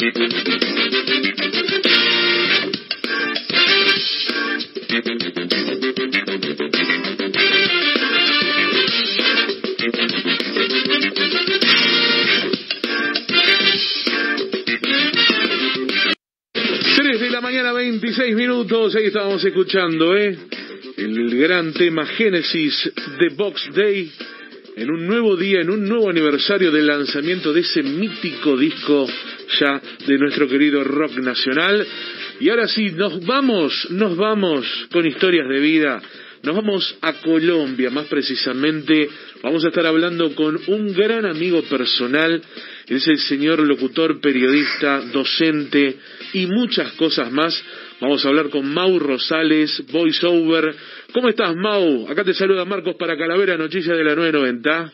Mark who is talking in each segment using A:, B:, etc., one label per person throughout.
A: Mañana 26 minutos, ahí estábamos escuchando el gran tema Génesis de Box Day, en un nuevo día, en un nuevo aniversario del lanzamiento de ese mítico disco ya de nuestro querido rock nacional. Y ahora sí, nos vamos con historias de vida, nos vamos a Colombia, más precisamente vamos a estar hablando con un gran amigo personal. Es el señor locutor, periodista, docente y muchas cosas más. Vamos a hablar con Mau Rosales, voiceover. ¿Cómo estás, Mau? Acá te saluda Marcos para Calavera, Noticias de la 990.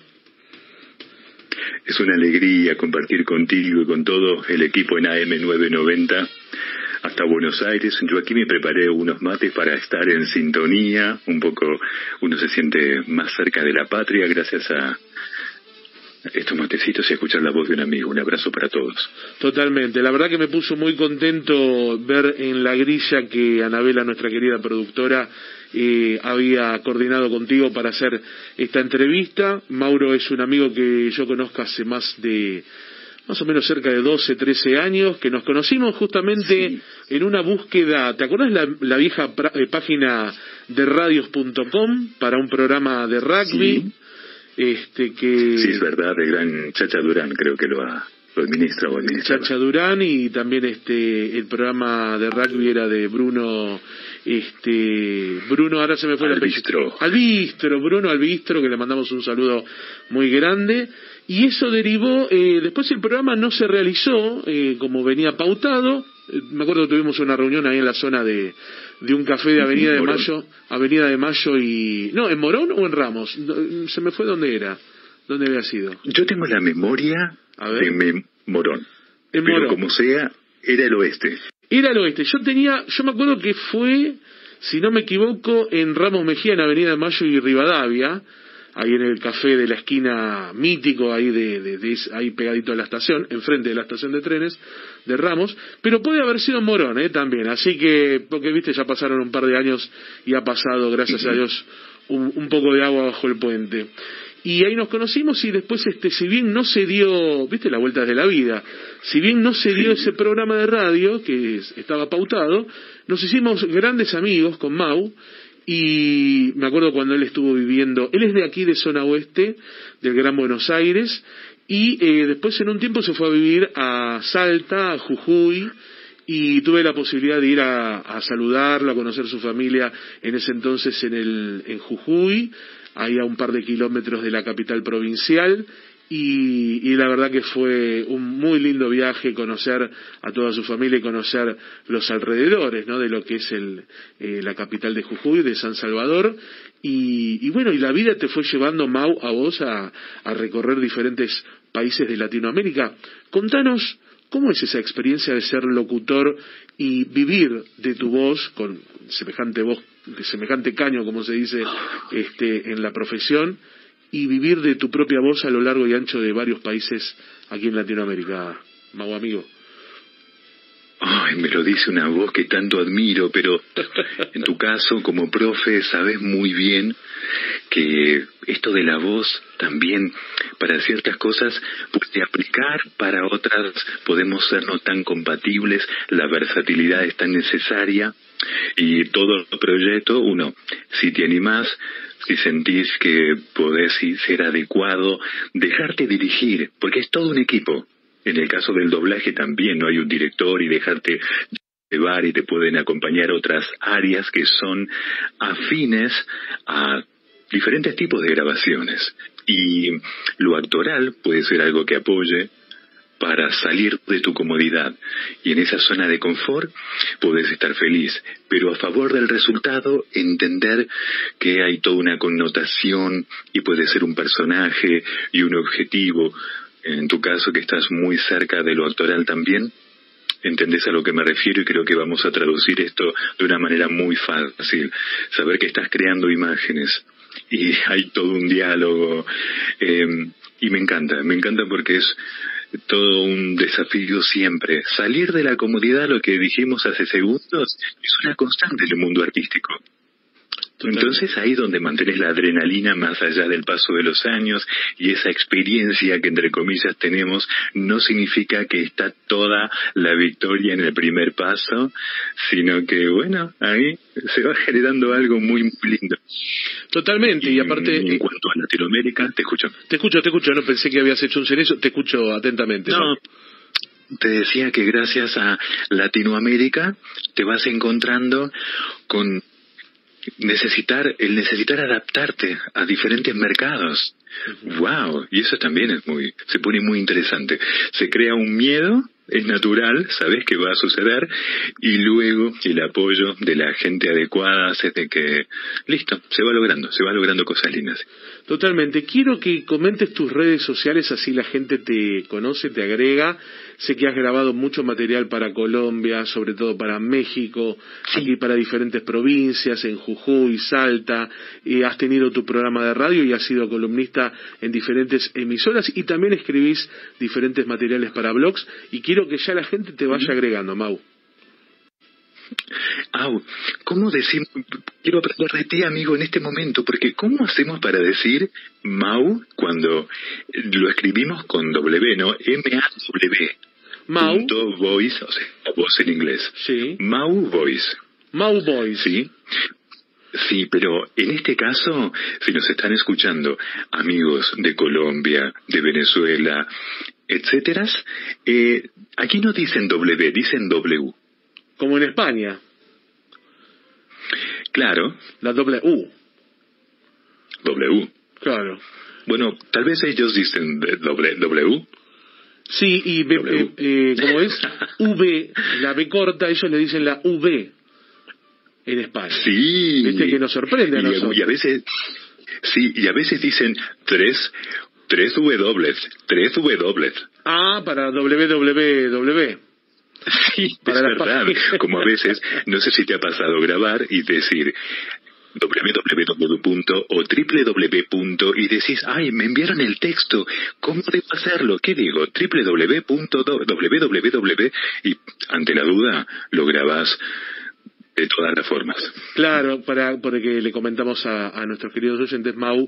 B: Es una alegría compartir contigo y con todo el equipo en AM 990 hasta Buenos Aires. Yo aquí me preparé unos mates para estar en sintonía. Un poco uno se siente más cerca de la patria gracias a estos matecitos y escuchar la voz de un amigo. Un abrazo para todos.
A: Totalmente, la verdad que me puso muy contento ver en la grilla que Anabela, nuestra querida productora, había coordinado contigo para hacer esta entrevista. Mauro es un amigo que yo conozco hace más o menos cerca de 12, 13 años, que nos conocimos justamente en una búsqueda. ¿Te acuerdas la vieja página de radios.com para un programa de rugby?
B: Sí. Sí, es verdad, el gran Chacha Durán creo que lo administra o administra.
A: Chacha Durán, y también el programa de rugby era de Bruno, ahora se me fue el apellido. Bruno Albistro, que le mandamos un saludo muy grande. Y eso derivó, después el programa no se realizó como venía pautado. Me acuerdo que tuvimos una reunión ahí en la zona de un café de Avenida de Mayo y... No, ¿en Morón o en Ramos? Se me fue dónde era, dónde había sido.
B: Yo tengo la memoria de Morón, pero
A: Morón.
B: Como sea, era el oeste.
A: Era el oeste, yo me acuerdo que fue, si no me equivoco, en Ramos Mejía, en Avenida de Mayo y Rivadavia, ahí en el café de la esquina mítico, ahí ahí pegadito a la estación, enfrente de la estación de trenes de Ramos, pero puede haber sido Morón, también, así que, porque viste, ya pasaron un par de años y ha pasado, gracias a Dios, un poco de agua bajo el puente. Y ahí nos conocimos y después, si bien no se dio, viste, la vuelta de la vida, si bien no se dio ese programa de radio que estaba pautado, nos hicimos grandes amigos con Mau. Y me acuerdo cuando él estuvo viviendo, él es de aquí de zona oeste, del Gran Buenos Aires, y después en un tiempo se fue a vivir a Salta, a Jujuy, y tuve la posibilidad de ir a saludarlo, a conocer su familia en ese entonces en Jujuy, ahí a un par de kilómetros de la capital provincial. Y la verdad que fue un muy lindo viaje conocer a toda su familia y conocer los alrededores, ¿no?, de lo que es la capital de Jujuy, de San Salvador. Y bueno, y la vida te fue llevando, Mau, a vos a recorrer diferentes países de Latinoamérica. Contanos, ¿cómo es esa experiencia de ser locutor y vivir de tu voz, con semejante voz, de semejante caño, como se dice en la profesión, y vivir de tu propia voz a lo largo y ancho de varios países aquí en Latinoamérica, Mau, amigo?
B: Ay, me lo dice una voz que tanto admiro, pero en tu caso, como profe, sabes muy bien que esto de la voz también, para ciertas cosas, puede aplicar, para otras podemos ser no tan compatibles, la versatilidad es tan necesaria, y todo proyecto, uno, si te animás, si sentís que podés ser adecuado, dejarte dirigir, porque es todo un equipo. En el caso del doblaje también no hay un director y dejarte llevar, y te pueden acompañar otras áreas que son afines a diferentes tipos de grabaciones. Y lo actoral puede ser algo que apoye para salir de tu comodidad, y en esa zona de confort podés estar feliz, pero a favor del resultado entender que hay toda una connotación y puede ser un personaje y un objetivo. En tu caso, que estás muy cerca de lo actoral también, entendés a lo que me refiero, y creo que vamos a traducir esto de una manera muy fácil. Saber que estás creando imágenes y hay todo un diálogo, y me encanta porque es todo un desafío siempre. Salir de la comodidad, lo que dijimos hace segundos, es una constante en el mundo artístico. Entonces ahí donde mantienes la adrenalina más allá del paso de los años, y esa experiencia que entre comillas tenemos no significa que está toda la victoria en el primer paso, sino que bueno, ahí se va generando algo muy, muy lindo.
A: Totalmente, y aparte...
B: En cuanto a Latinoamérica, te escucho.
A: Te escucho, no pensé que habías hecho un silencio, te escucho atentamente.
B: No, te decía que gracias a Latinoamérica te vas encontrando con el necesitar adaptarte a diferentes mercados. Wow, y eso también se pone muy interesante. Se crea un miedo, es natural, sabes que va a suceder, y luego el apoyo de la gente adecuada hace de que, listo, se va logrando cosas lindas.
A: Totalmente. Quiero que comentes tus redes sociales, así la gente te conoce, te agrega. Sé que has grabado mucho material para Colombia, sobre todo para México, sí, aquí para diferentes provincias, en Jujuy, Salta, has tenido tu programa de radio y has sido columnista en diferentes emisoras, y también escribís diferentes materiales para blogs, y quiero que ya la gente te vaya agregando, Mau.
B: ¿Cómo decimos? Quiero aprender de ti, amigo, en este momento, porque ¿cómo hacemos para decir Mau cuando lo escribimos con W, no? M-A-W.
A: Mau.
B: Punto voice, o sea, la voz en inglés.
A: Sí.
B: Mau Voice.
A: Mau Voice.
B: Sí. Sí, pero en este caso, si nos están escuchando amigos de Colombia, de Venezuela, etcétera, aquí no dicen W, dicen W.
A: Como en España.
B: Claro.
A: La W.
B: W.
A: Claro.
B: Bueno, tal vez ellos dicen W.
A: Sí, y ¿cómo es? V, la B corta, ellos le dicen la V en España.
B: Sí.
A: Viste que nos sorprende a nosotros.
B: Y a veces, sí, y a veces dicen tres W.
A: Para www.
B: Sí,
A: para
B: es verdad. Como a veces, no sé si te ha pasado grabar y decir www. o www. y decís, ay, me enviaron el texto, ¿cómo debo hacerlo? ¿Qué digo? www. Y ante la duda lo grabás de todas las formas.
A: Claro, porque le comentamos a nuestros queridos oyentes, Mau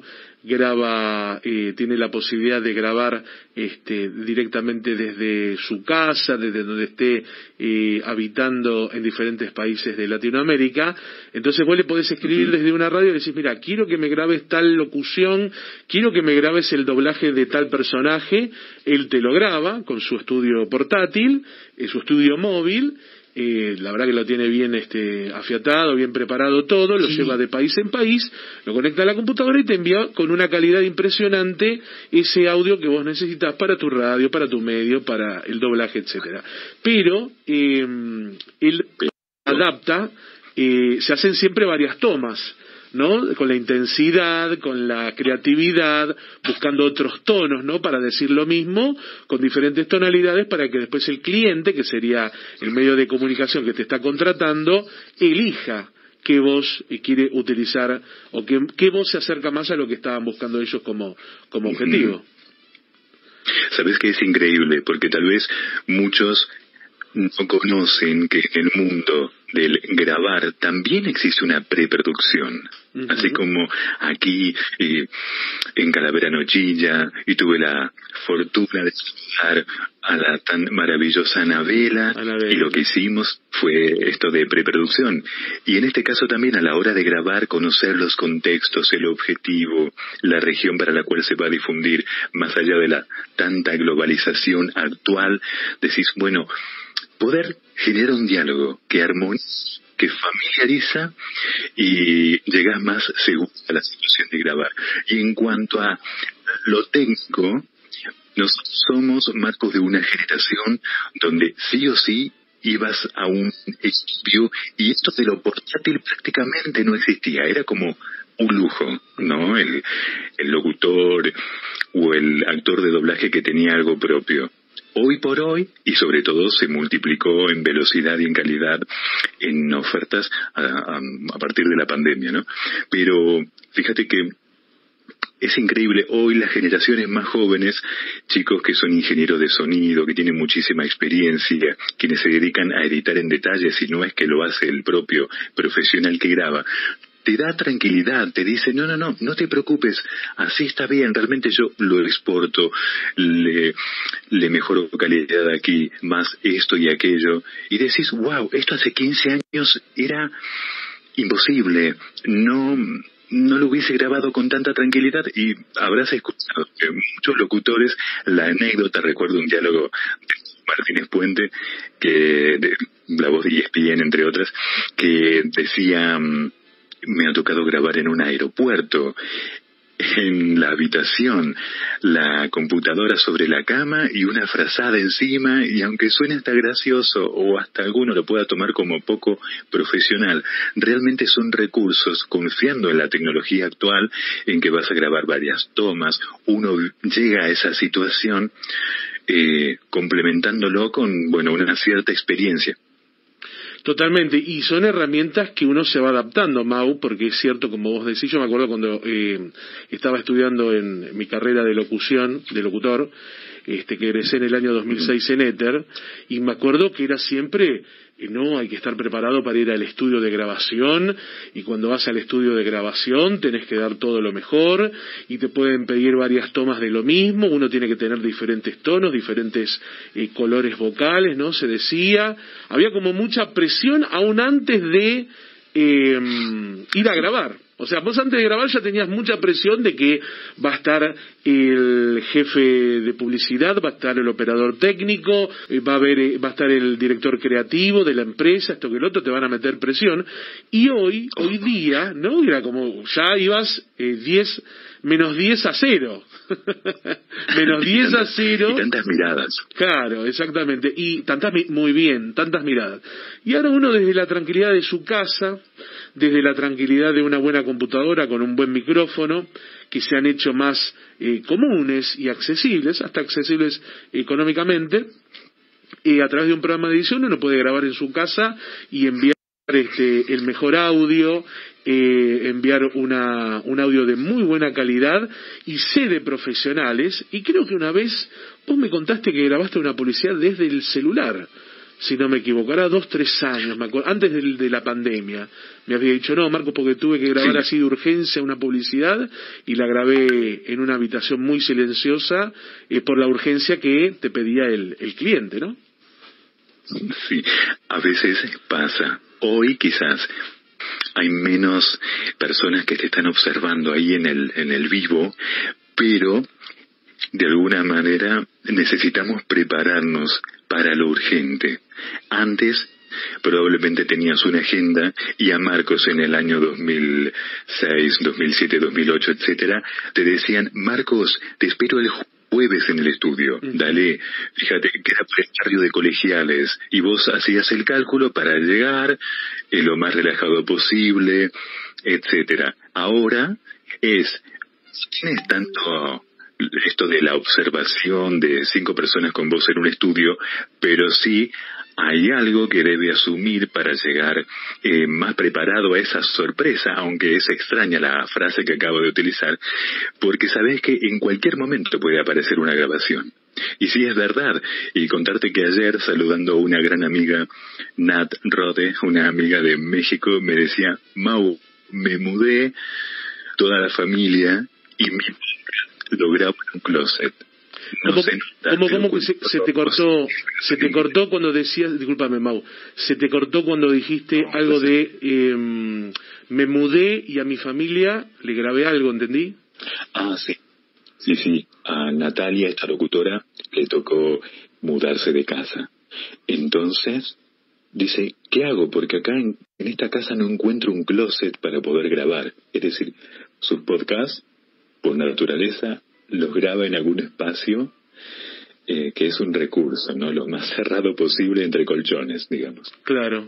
A: tiene la posibilidad de grabar directamente desde su casa, desde donde esté habitando en diferentes países de Latinoamérica. Entonces vos le podés escribir desde una radio y le decís, mira, quiero que me grabes tal locución, quiero que me grabes el doblaje de tal personaje. Él te lo graba con su estudio portátil, su estudio móvil. La verdad que lo tiene bien afiatado, bien preparado todo, lo lleva de país en país, lo conecta a la computadora y te envía con una calidad impresionante ese audio que vos necesitas para tu radio, para tu medio, para el doblaje, etcétera. Pero él adapta, se hacen siempre varias tomas, ¿no? Con la intensidad, con la creatividad, buscando otros tonos, ¿no? Para decir lo mismo, con diferentes tonalidades, para que después el cliente, que sería el medio de comunicación que te está contratando, elija qué voz quiere utilizar, o qué voz se acerca más a lo que estaban buscando ellos como objetivo.
B: Sabes que es increíble, porque tal vez muchos no conocen que en el mundo del grabar también existe una preproducción. Así como aquí en Calavera Nochilla, y tuve la fortuna de saludar a la tan maravillosa Anabela, y lo que hicimos fue esto de preproducción. Y en este caso también, a la hora de grabar, conocer los contextos, el objetivo, la región para la cual se va a difundir, más allá de la tanta globalización actual, decís, bueno, poder generar un diálogo que armoniza, que familiariza, y llegas más seguro a la situación de grabar. Y en cuanto a lo técnico, nosotros somos marcos de una generación donde sí o sí ibas a un estudio, y esto de lo portátil prácticamente no existía, era como un lujo, ¿no? El locutor o el actor de doblaje que tenía algo propio. Hoy por hoy, y sobre todo se multiplicó en velocidad y en calidad en ofertas a partir de la pandemia, ¿no? Pero fíjate que es increíble. Hoy las generaciones más jóvenes, chicos que son ingenieros de sonido, que tienen muchísima experiencia, quienes se dedican a editar en detalle, si no es que lo hace el propio profesional que graba, te da tranquilidad, te dice, no te preocupes, así está bien, realmente yo lo exporto, le mejoro calidad aquí, más esto y aquello, y decís, wow, esto hace 15 años era imposible, no lo hubiese grabado con tanta tranquilidad. Y habrás escuchado que muchos locutores, la anécdota, recuerdo un diálogo de Martínez Puente, que de la voz de ESPN, entre otras, que decía, me ha tocado grabar en un aeropuerto, en la habitación, la computadora sobre la cama y una frazada encima, y aunque suene hasta gracioso o hasta alguno lo pueda tomar como poco profesional, realmente son recursos, confiando en la tecnología actual, en que vas a grabar varias tomas, uno llega a esa situación complementándolo con, una cierta experiencia.
A: Totalmente, y son herramientas que uno se va adaptando, Mau, porque es cierto, como vos decís, yo me acuerdo cuando estaba estudiando en mi carrera de locución, de locutor, que egresé en el año 2006 en Éter, y me acuerdo que era siempre, no, hay que estar preparado para ir al estudio de grabación, y cuando vas al estudio de grabación tenés que dar todo lo mejor, y te pueden pedir varias tomas de lo mismo, uno tiene que tener diferentes tonos, diferentes colores vocales, ¿no? Se decía, había como mucha presión aún antes de ir a grabar. O sea, vos antes de grabar ya tenías mucha presión de que va a estar el jefe de publicidad, va a estar el operador técnico, va a estar el director creativo de la empresa, esto que el otro, te van a meter presión. Y hoy día, ¿no? Era como, ya ibas menos 10 a 0. Menos 10 a 0.
B: Y tantas miradas.
A: Claro, exactamente. Y tantas miradas. Y ahora uno desde la tranquilidad de su casa, desde la tranquilidad de una buena computadora con un buen micrófono, que se han hecho más comunes y accesibles, hasta accesibles económicamente, a través de un programa de edición uno puede grabar en su casa y enviar el mejor audio, enviar un audio de muy buena calidad, y sé de profesionales, y creo que una vez vos me contaste que grabaste una publicidad desde el celular, si no me equivoco, era 2-3 años, me acuerdo, antes de la pandemia. Me había dicho, no, Marcos, porque tuve que grabar así de urgencia una publicidad, y la grabé en una habitación muy silenciosa, por la urgencia que te pedía el cliente, ¿no?
B: Sí, a veces pasa. Hoy quizás hay menos personas que te están observando ahí en el vivo, pero de alguna manera necesitamos prepararnos para lo urgente. Antes probablemente tenías una agenda, y a Marcos en el año 2006, 2007, 2008, etcétera, te decían, Marcos, te espero el jueves en el estudio, dale, fíjate que queda por el barrio de Colegiales, y vos hacías el cálculo para llegar lo más relajado posible, etcétera. Ahora tienes tanto esto de la observación de 5 personas con vos en un estudio, pero sí hay algo que debe asumir para llegar más preparado a esa sorpresa, aunque es extraña la frase que acabo de utilizar, porque sabés que en cualquier momento puede aparecer una grabación. Y sí, es verdad, y contarte que ayer, saludando a una gran amiga, Nat Rode, una amiga de México, me decía, Mau, me mudé, toda la familia, y mi lo grabo en un closet.
A: ¿Cómo que se te cortó cuando decías, discúlpame, Mau, se te cortó cuando dijiste algo de me mudé y a mi familia le grabé algo, ¿entendí?
B: Ah, sí. Sí, a Natalia, esta locutora, le tocó mudarse de casa. Entonces, dice, ¿qué hago? Porque acá en esta casa no encuentro un closet para poder grabar. Es decir, sus podcasts, por naturaleza, los graba en algún espacio que es un recurso, ¿no? Lo más cerrado posible entre colchones, digamos.
A: Claro.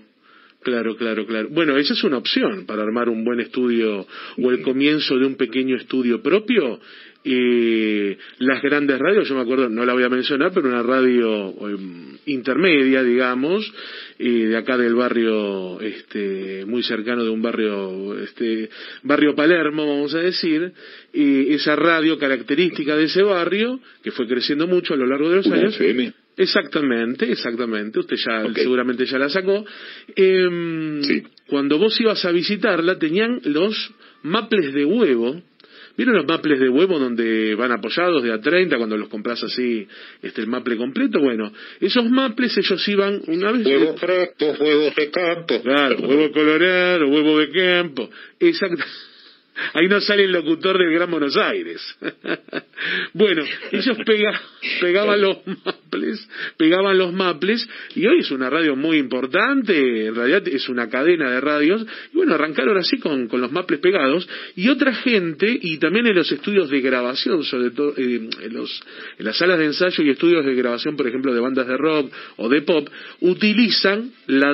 A: Bueno, esa es una opción para armar un buen estudio, o el comienzo de un pequeño estudio propio. las grandes radios, yo me acuerdo, no la voy a mencionar, pero una radio intermedia, digamos, de acá del barrio, muy cercano de un barrio, barrio Palermo, vamos a decir, esa radio característica de ese barrio, que fue creciendo mucho a lo largo de los años.
B: FM.
A: Exactamente, usted ya seguramente ya la sacó.
B: Sí.
A: Cuando vos ibas a visitarla, tenían los maples de huevo. ¿Vieron los maples de huevo donde van apoyados de A30 cuando los compras así, el maple completo? Bueno, esos maples ellos iban una vez...
B: Huevos frescos, huevos de campo.
A: Claro, huevo colorado, huevo de campo. Exacto. Ahí no sale el locutor del Gran Buenos Aires. Bueno, ellos pegaban los maples, y hoy es una radio muy importante, en realidad es una cadena de radios, y bueno, arrancaron así con los maples pegados, y otra gente, y también en los estudios de grabación, sobre todo en las salas de ensayo y estudios de grabación, por ejemplo, de bandas de rock o de pop, utilizan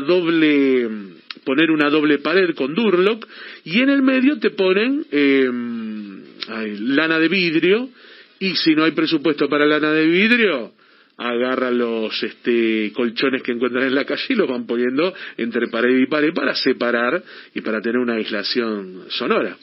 A: poner una doble pared con Durlock, y en el medio te ponen lana de vidrio, y si no hay presupuesto para lana de vidrio, agarran los colchones que encuentran en la calle y los van poniendo entre pared y pared para separar y para tener una aislación sonora.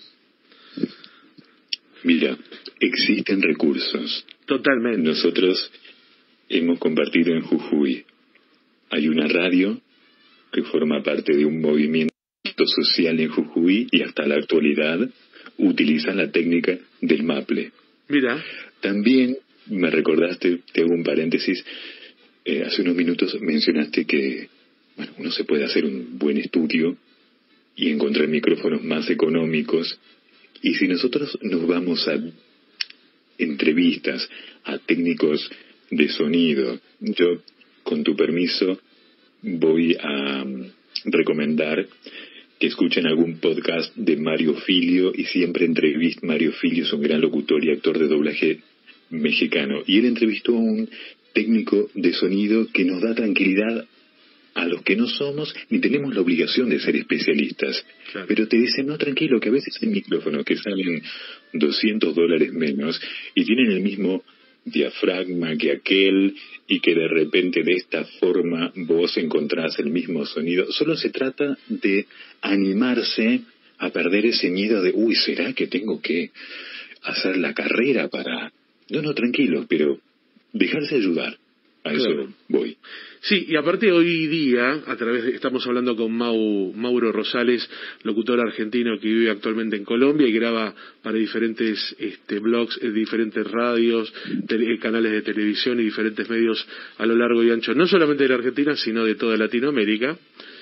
B: Mira, existen recursos.
A: Totalmente.
B: Nosotros hemos compartido en Jujuy. Hay una radio que forma parte de un movimiento social en Jujuy y hasta la actualidad utilizan la técnica del maple.
A: Mira.
B: También me recordaste, te hago un paréntesis, hace unos minutos mencionaste que uno se puede hacer un buen estudio y encontrar micrófonos más económicos, y si nosotros nos vamos a entrevistas a técnicos de sonido, yo, con tu permiso, voy a recomendar que escuchen algún podcast de Mario Filio, y siempre entrevista. Mario Filio es un gran locutor y actor de doblaje mexicano, y él entrevistó a un técnico de sonido que nos da tranquilidad a los que no somos ni tenemos la obligación de ser especialistas.
A: Claro.
B: Pero te dicen, no, tranquilo, que a veces hay micrófonos que salen $200 menos y tienen el mismo diafragma que aquel, y que de repente de esta forma vos encontrás el mismo sonido. Solo se trata de animarse a perder ese miedo de, ¿será que tengo que hacer la carrera para...? No, tranquilo, pero dejarse ayudar. A eso
A: claro.
B: Voy.
A: Sí, y aparte hoy día, estamos hablando con Mauro Rosales, locutor argentino que vive actualmente en Colombia y graba para diferentes blogs, diferentes radios, canales de televisión y diferentes medios a lo largo y ancho, no solamente de la Argentina, sino de toda Latinoamérica,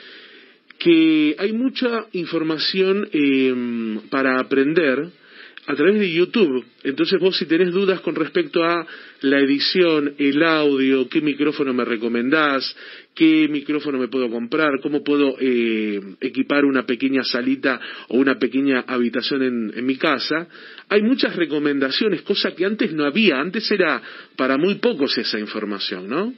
A: que hay mucha información para aprender a través de YouTube. Entonces vos, si tenés dudas con respecto a la edición, el audio, qué micrófono me recomendás, qué micrófono me puedo comprar, cómo puedo equipar una pequeña salita o una pequeña habitación en mi casa, hay muchas recomendaciones, cosa que antes no había. Antes era para muy pocos esa información, ¿no?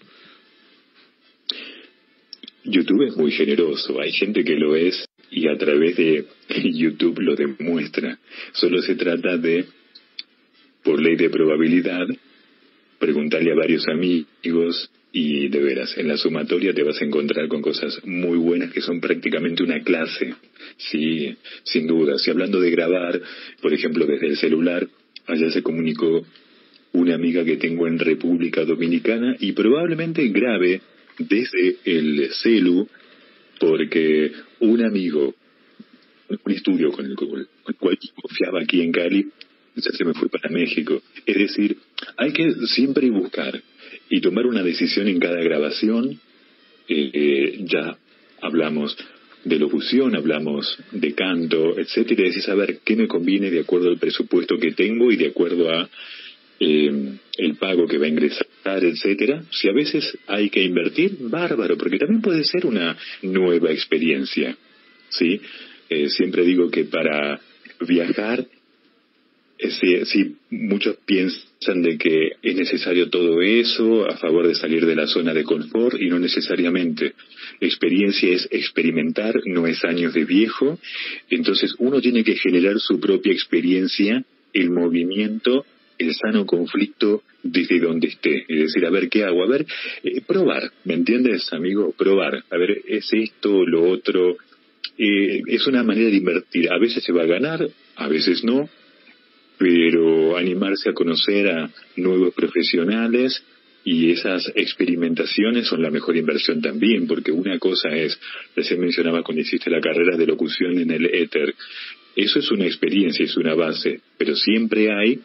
B: YouTube es muy generoso, hay gente que lo es y a través de YouTube lo demuestra. Solo se trata de, por ley de probabilidad, preguntarle a varios amigos, y de veras, en la sumatoria te vas a encontrar con cosas muy buenas que son prácticamente una clase. Sí, sin duda. Si hablando de grabar, por ejemplo, desde el celular, allá se comunicó una amiga que tengo en República Dominicana, y probablemente grabe desde el celu, porque un amigo, un estudio con el cual confiaba aquí en Cali, ya se me fue para México. Es decir, hay que siempre buscar y tomar una decisión en cada grabación. Ya hablamos de locución, hablamos de canto, etcétera, y decir, saber qué me conviene de acuerdo al presupuesto que tengo y de acuerdo a el pago que va a ingresar, etcétera. Si a veces hay que invertir, bárbaro, porque también puede ser una nueva experiencia, ¿sí? Siempre digo que para viajar, sí, muchos piensan de que es necesario todo eso a favor de salir de la zona de confort, y no necesariamente. Experiencia es experimentar, no es años de viejo. Entonces uno tiene que generar su propia experiencia el movimiento, el sano conflicto desde donde esté. Es decir, a ver, ¿qué hago? A ver, probar, ¿me entiendes, amigo? Probar. A ver, ¿es esto, lo otro? Es una manera de invertir. A veces se va a ganar, a veces no, pero animarse a conocer a nuevos profesionales, y esas experimentaciones son la mejor inversión también, porque una cosa es, recién mencionaba cuando hiciste la carrera de locución en el éter, eso es una experiencia, es una base, pero siempre hay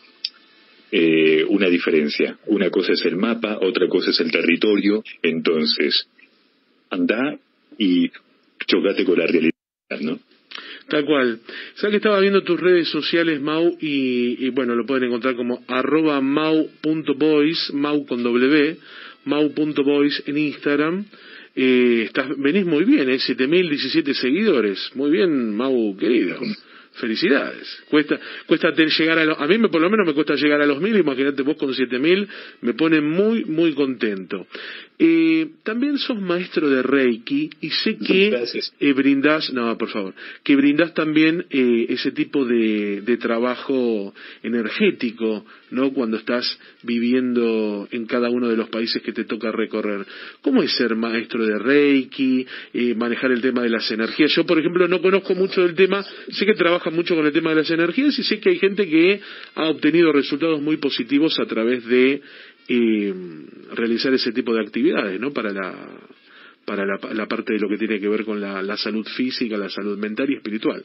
B: una diferencia. Una cosa es el mapa, otra cosa es el territorio. Entonces, anda y chocate con la realidad, ¿no?
A: Tal cual. Sabes que estaba viendo tus redes sociales, Mau, y bueno, lo pueden encontrar como @mau.boys, Mau con W, mau.boys en Instagram. Venís muy bien, 7.017 seguidores. Muy bien, Mau, querido. Felicidades. Cuesta llegar a mí por lo menos me cuesta llegar a los 1.000, imagínate vos con 7.000, me pone muy, muy contento. También sos maestro de Reiki y sé que brindás también ese tipo de trabajo energético, ¿no? Cuando estás viviendo en cada uno de los países que te toca recorrer. ¿Cómo es ser maestro de Reiki, manejar el tema de las energías? Yo, por ejemplo, no conozco mucho del tema, sé que trabaja mucho con el tema de las energías y sé que hay gente que ha obtenido resultados muy positivos a través de realizar ese tipo de actividades, ¿no? Para la parte de lo que tiene que ver con la salud física, la salud mental y espiritual.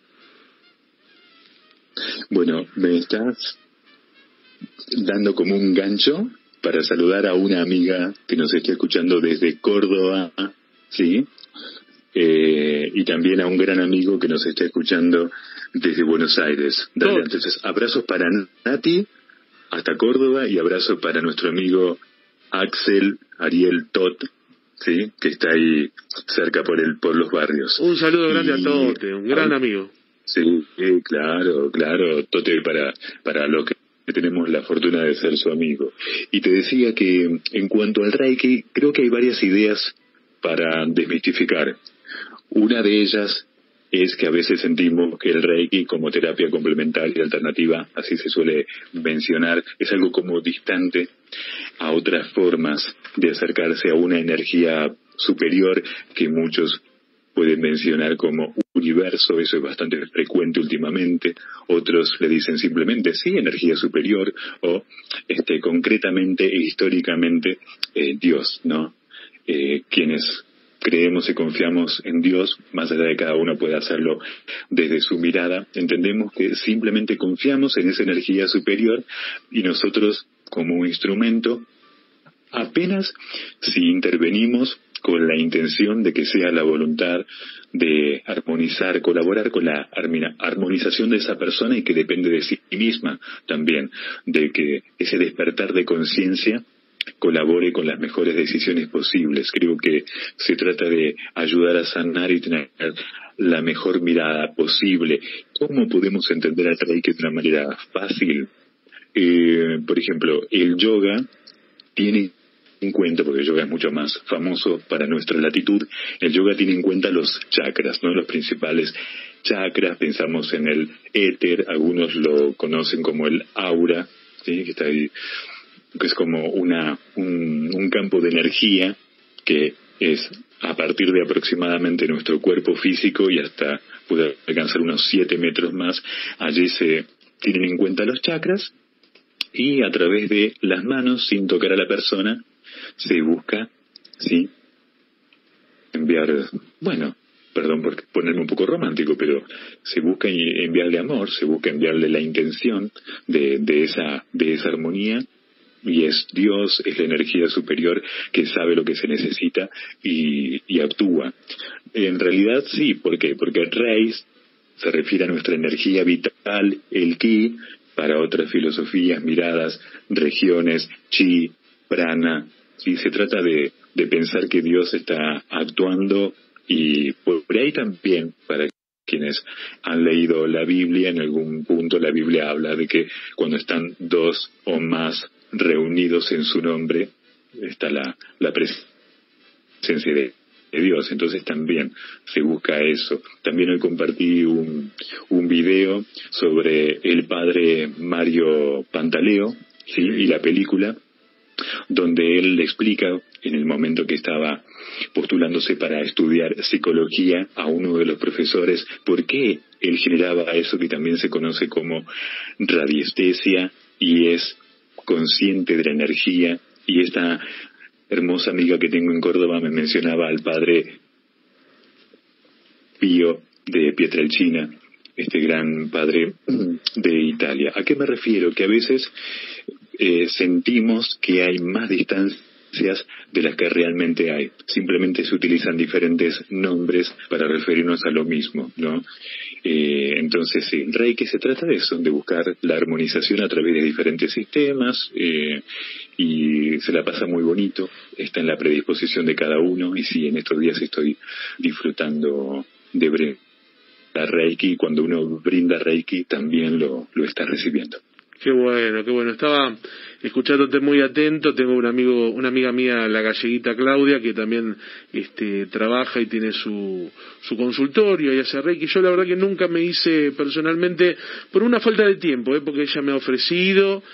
B: Bueno, me estás dando como un gancho para saludar a una amiga que nos está escuchando desde Córdoba, ¿sí? Y también a un gran amigo que nos está escuchando desde Buenos Aires. Dale, entonces, abrazos para Nati hasta Córdoba y abrazo para nuestro amigo Axel Ariel Tot, ¿sí? Que está ahí cerca por los barrios.
A: Un saludo grande a Tote, un gran amigo.
B: Sí, claro, Tote para los que tenemos la fortuna de ser su amigo. Y te decía que en cuanto al Reiki, creo que hay varias ideas para desmistificar. Una de ellas es que a veces sentimos que el Reiki como terapia complementaria alternativa, así se suele mencionar, es algo como distante a otras formas de acercarse a una energía superior que muchos pueden mencionar como universo. Eso es bastante frecuente últimamente. Otros le dicen simplemente sí, energía superior, o concretamente e históricamente Dios, ¿no? Quienes creemos y confiamos en Dios, más allá de cada uno puede hacerlo desde su mirada, entendemos que simplemente confiamos en esa energía superior y nosotros, como un instrumento, apenas si intervenimos con la intención de que sea la voluntad de armonizar, colaborar con la armonización de esa persona, y que depende de sí misma también, de que ese despertar de conciencia colabore con las mejores decisiones posibles. Creo que se trata de ayudar a sanar y tener la mejor mirada posible. ¿Cómo podemos entender al Reiki de una manera fácil? Por ejemplo, el yoga tiene en cuenta, porque el yoga es mucho más famoso para nuestra latitud, el yoga tiene en cuenta los chakras, ¿no? Los principales chakras. Pensamos en el éter, algunos lo conocen como el aura, ¿sí? Que está ahí, que es como un campo de energía que es a partir de aproximadamente nuestro cuerpo físico y hasta puede alcanzar unos 7 metros más. Allí se tienen en cuenta los chakras, y a través de las manos, sin tocar a la persona, se busca, sí, enviar, bueno, perdón por ponerme un poco romántico, pero se busca enviarle amor, se busca enviarle la intención de esa armonía. Y es Dios, es la energía superior que sabe lo que se necesita y actúa. En realidad sí, ¿por qué? Porque Rei se refiere a nuestra energía vital, el Ki, para otras filosofías, miradas, regiones, Chi, Prana. Sí, se trata de pensar que Dios está actuando, y por ahí también, para quienes han leído la Biblia, en algún punto la Biblia habla de que cuando están dos o más reunidos en su nombre, está la presencia de Dios, entonces también se busca eso. También hoy compartí un video sobre el padre Mario Pantaleo, ¿sí? Y la película, donde él le explica, en el momento que estaba postulándose para estudiar psicología, a uno de los profesores, por qué él generaba eso que también se conoce como radiestesia, y es consciente de la energía. Y esta hermosa amiga que tengo en Córdoba me mencionaba al padre Pío de Pietrelcina, este gran padre de Italia. ¿A qué me refiero? Que a veces sentimos que hay más distancias de las que realmente hay. Simplemente se utilizan diferentes nombres para referirnos a lo mismo, ¿no? Entonces, sí, Reiki se trata de eso, de buscar la armonización a través de diferentes sistemas, y se la pasa muy bonito, está en la predisposición de cada uno, y sí, en estos días estoy disfrutando de brindar Reiki, y cuando uno brinda Reiki también lo está recibiendo.
A: Qué bueno, qué bueno. Estaba escuchándote muy atento. Tengo una amiga mía, la galleguita Claudia, que también trabaja y tiene su consultorio y hace Reiki. Yo la verdad que nunca me hice personalmente por una falta de tiempo, porque ella me ha ofrecido,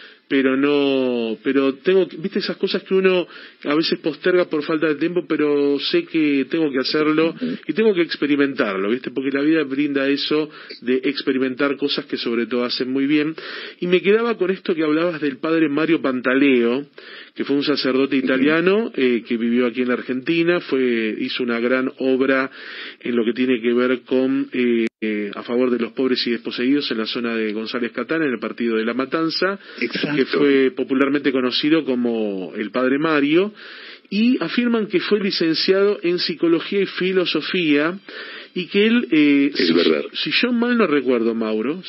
A: pero tengo, viste, esas cosas que uno a veces posterga por falta de tiempo, pero sé que tengo que hacerlo y tengo que experimentarlo, viste, porque la vida brinda eso de experimentar cosas que sobre todo hacen muy bien. Y me quedaba con esto que hablabas del padre Mario Pantaleo, que fue un sacerdote italiano que vivió aquí en la Argentina, hizo una gran obra en lo que tiene que ver con a favor de los pobres y desposeídos en la zona de González Catán, en el partido de La Matanza. Exacto. Que fue popularmente conocido como el Padre Mario, y afirman que fue licenciado en Psicología y Filosofía, y que él, si yo mal no recuerdo, Mauro,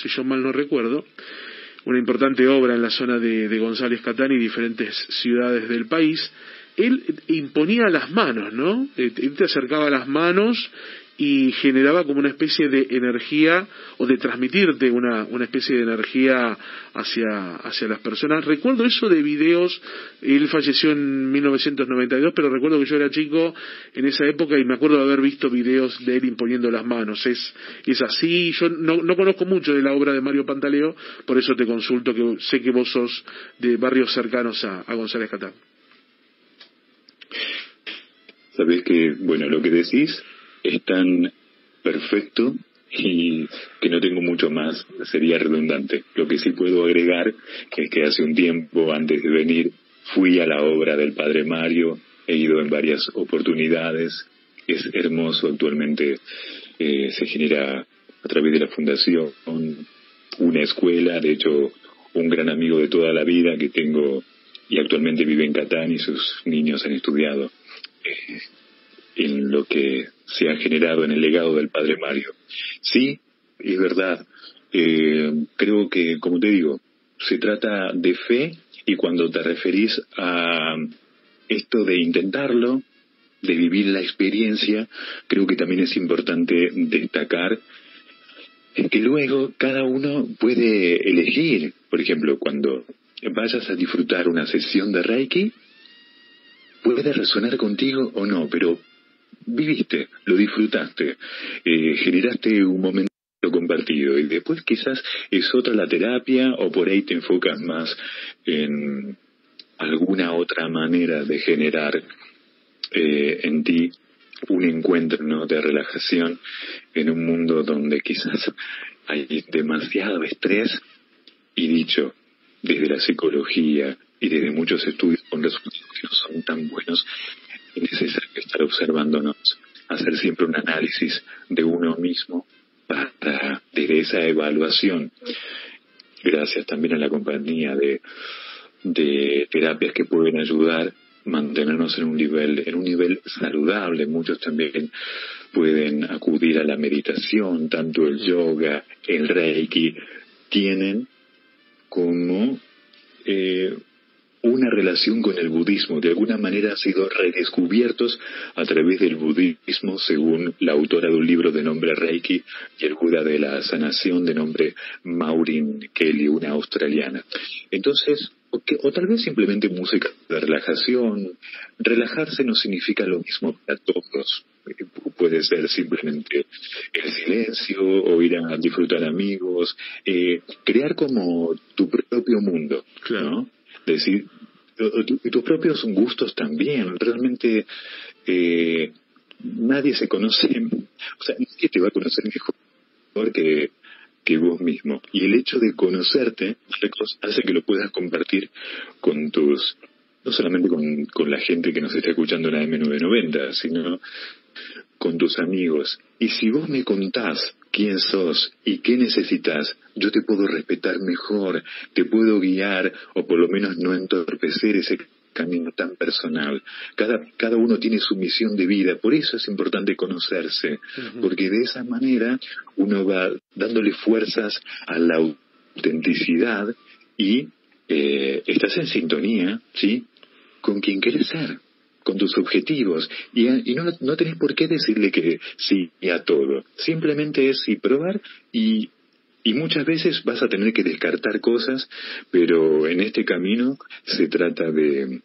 A: una importante obra en la zona de González Catán y diferentes ciudades del país, él imponía las manos, ¿no? Él te acercaba las manos y generaba como una especie de energía, o de transmitirte una especie de energía hacia las personas. Recuerdo eso de videos. Él falleció en 1992, pero recuerdo que yo era chico en esa época y me acuerdo de haber visto videos de él imponiendo las manos. Es así. Yo no conozco mucho de la obra de Mario Pantaleo, por eso te consulto, que sé que vos sos de barrios cercanos a González Catán.
B: Sabés que, bueno, lo que decís es tan perfecto y que no tengo mucho más, sería redundante. Lo que sí puedo agregar es que hace un tiempo, antes de venir, fui a la obra del Padre Mario, he ido en varias oportunidades, es hermoso. Actualmente se genera a través de la fundación una escuela. De hecho, un gran amigo de toda la vida que tengo y actualmente vive en Catán, y sus niños han estudiado en lo que se ha generado en el legado del Padre Mario. Sí, es verdad. Creo que, como te digo, se trata de fe, y cuando te referís a esto de intentarlo, de vivir la experiencia, creo que también es importante destacar que luego cada uno puede elegir. Por ejemplo, cuando vayas a disfrutar una sesión de Reiki, puede resonar contigo o no, pero viviste, lo disfrutaste, generaste un momento compartido, y después quizás es otra la terapia, o por ahí te enfocas más en alguna otra manera de generar en ti un encuentro, ¿no?, de relajación en un mundo donde quizás hay demasiado estrés. Y dicho desde la psicología y desde muchos estudios con resultados que no son tan buenos, es necesario estar observándonos, hacer siempre un análisis de uno mismo para, desde esa evaluación, gracias también a la compañía de terapias que pueden ayudar, mantenernos en un nivel saludable. Muchos también pueden acudir a la meditación, tanto el yoga, el Reiki, tienen como una relación con el budismo. De alguna manera han sido redescubiertos a través del budismo, según la autora de un libro de nombre Reiki y el Buda de la sanación de nombre Maureen Kelly, una australiana. Entonces, o tal vez simplemente música de relajación. Relajarse no significa lo mismo para todos. puede ser simplemente el silencio o ir a disfrutar amigos, crear como tu propio mundo,
A: Claro.
B: ¿no? Decir, tus propios gustos también. Realmente nadie se conoce, o sea, nadie te va a conocer mejor que vos mismo. Y el hecho de conocerte, Marcos, hace que lo puedas compartir con tus, no solamente con la gente que nos está escuchando en la M990, sino con tus amigos. Y si vos me contás quién sos y qué necesitas, yo te puedo respetar mejor, te puedo guiar, o por lo menos no entorpecer ese camino tan personal. Cada uno tiene su misión de vida, por eso es importante conocerse, porque de esa manera uno va dándole fuerzas a la autenticidad y estás en sintonía, ¿sí?, con quien querés ser, con tus objetivos, y no tenés por qué decirle que sí a todo. Simplemente es probar, y muchas veces vas a tener que descartar cosas, pero en este camino se trata de,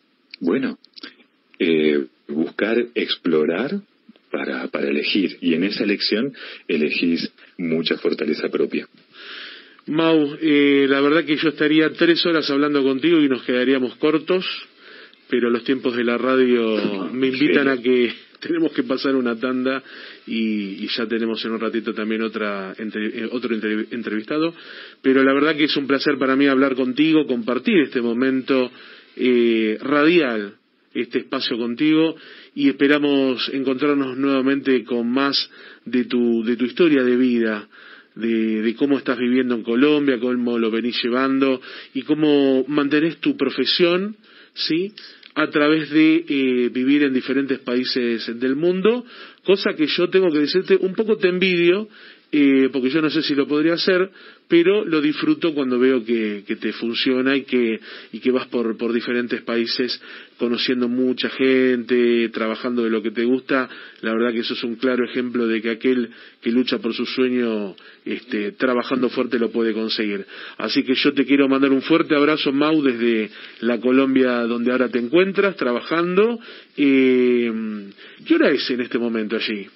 B: buscar, explorar para elegir, y en esa elección elegís mucha fortaleza propia.
A: Mau, la verdad que yo estaría 3 horas hablando contigo y nos quedaríamos cortos, pero los tiempos de la radio me invitan a que tenemos que pasar una tanda y ya tenemos en un ratito también otro entrevistado, pero la verdad que es un placer para mí hablar contigo, compartir este momento radial, este espacio contigo, y esperamos encontrarnos nuevamente con más de tu historia de vida, de cómo estás viviendo en Colombia, cómo lo venís llevando y cómo mantenés tu profesión, ¿sí?, a través de vivir en diferentes países del mundo, cosa que yo tengo que decirte, un poco te envidio, porque yo no sé si lo podría hacer, pero lo disfruto cuando veo que te funciona y que vas por diferentes países conociendo mucha gente, trabajando de lo que te gusta. La verdad que eso es un claro ejemplo de que aquel que lucha por su sueño, trabajando fuerte lo puede conseguir. Así que yo te quiero mandar un fuerte abrazo, Mau, desde la Colombia donde ahora te encuentras trabajando. ¿Qué hora es en este momento allí?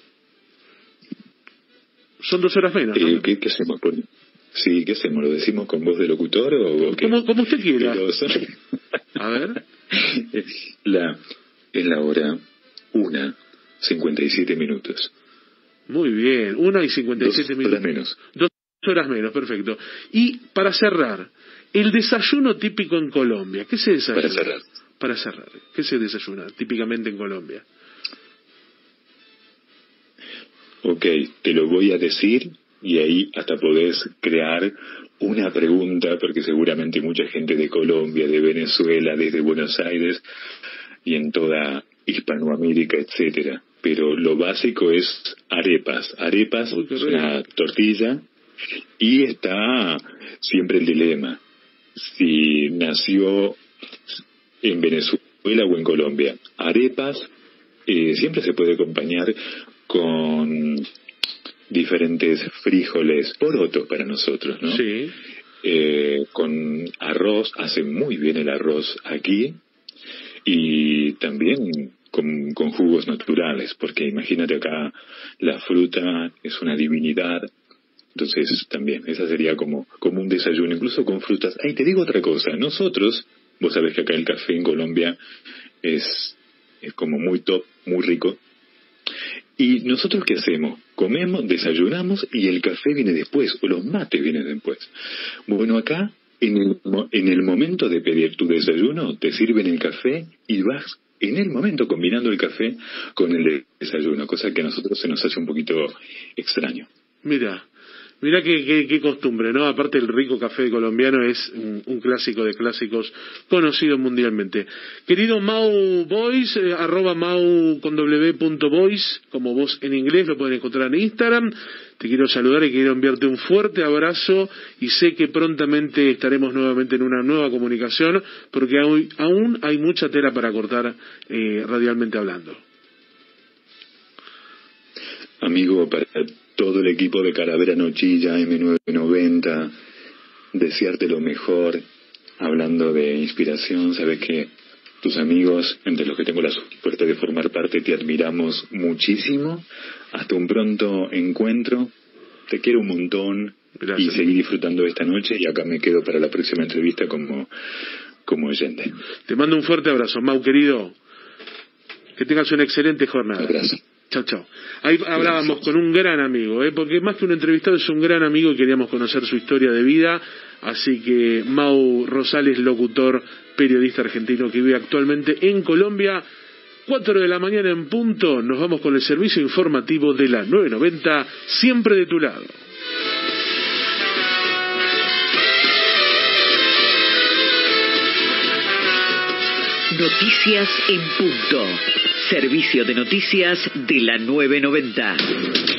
A: Son 2 horas menos, ¿no?
B: ¿Qué hacemos? Sí, ¿qué hacemos? ¿Lo decimos con voz de locutor o qué?
A: Como usted quiera. A ver.
B: Es la hora 1:57.
A: Muy bien, 1:57.
B: 2 horas menos.
A: 2 horas menos, perfecto. Y para cerrar, el desayuno típico en Colombia, ¿qué se desayuna? Para cerrar, ¿qué se desayuna típicamente en Colombia?
B: Ok, te lo voy a decir y ahí hasta podés crear una pregunta, porque seguramente mucha gente de Colombia, de Venezuela, desde Buenos Aires y en toda Hispanoamérica, etcétera. Pero lo básico es arepas. Arepas es una tortilla, y está siempre el dilema si nació en Venezuela o en Colombia. Arepas siempre se puede acompañar con diferentes frijoles, porotos para nosotros, ¿no?
A: Sí.
B: Con arroz, hace muy bien el arroz aquí, y también con jugos naturales, porque imagínate acá, la fruta es una divinidad, entonces también, esa sería como un desayuno, incluso con frutas. Ay, te digo otra cosa, nosotros, vos sabés que acá el café en Colombia es como muy top, muy rico. ¿Y nosotros qué hacemos? Comemos, desayunamos y el café viene después, o los mates vienen después. Bueno, acá, en el momento de pedir tu desayuno, te sirven el café y vas en el momento combinando el café con el desayuno, cosa que a nosotros se nos hace un poquito extraño.
A: Mira qué costumbre, ¿no? Aparte, el rico café colombiano es un clásico de clásicos conocido mundialmente. Querido Mau Boys, @mau.w.boys, como vos en inglés, lo pueden encontrar en Instagram. Te quiero saludar y quiero enviarte un fuerte abrazo, y sé que prontamente estaremos nuevamente en una nueva comunicación, porque aún hay mucha tela para cortar, radialmente hablando.
B: Amigo, para todo el equipo de Calavera Nochilla, M990, desearte lo mejor. Hablando de inspiración, sabes que tus amigos, entre los que tengo la suerte de formar parte, te admiramos muchísimo. Hasta un pronto encuentro. Te quiero un montón.
A: Gracias.
B: Y seguir disfrutando de esta noche, y acá me quedo para la próxima entrevista como oyente.
A: Te mando un fuerte abrazo, Mau, querido. Que tengas una excelente jornada.
B: Abrazo.
A: Chao, chao. Ahí hablábamos con un gran amigo, porque más que un entrevistado es un gran amigo y queríamos conocer su historia de vida. Así que Mau Rosales, locutor, periodista argentino que vive actualmente en Colombia. 4 de la mañana en punto, nos vamos con el servicio informativo de la 990, siempre de tu lado.
C: Noticias en punto. Servicio de noticias de la 990.